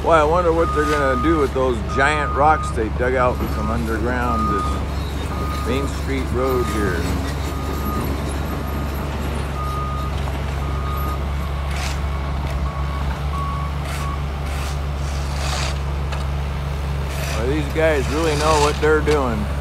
Well, I wonder what they're gonna do with those giant rocks they dug out from underground this Main Street road here. Well, these guys really know what they're doing.